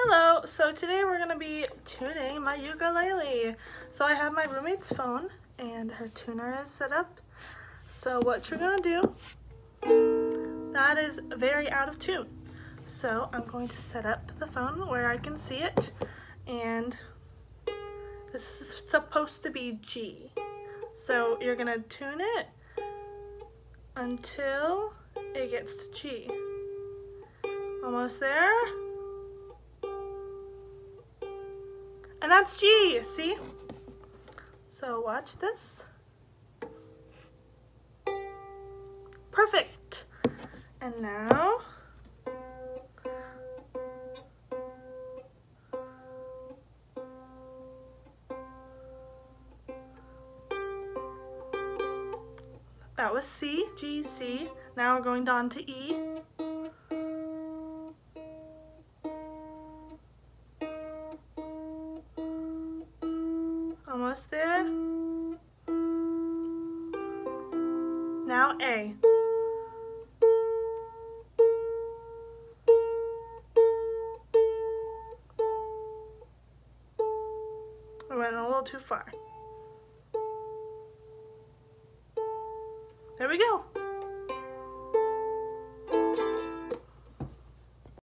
Hello, so today we're going to be tuning my ukulele. So I have my roommate's phone and her tuner is set up. So what you're going to do, that is very out of tune. So I'm going to set up the phone where I can see it, and this is supposed to be G. So you're going to tune it until it gets to G. Almost there. And that's G, see? So watch this. Perfect. And now that was C, G, C. Now we're going down to E. Almost there. Now A. I went a little too far. There we go.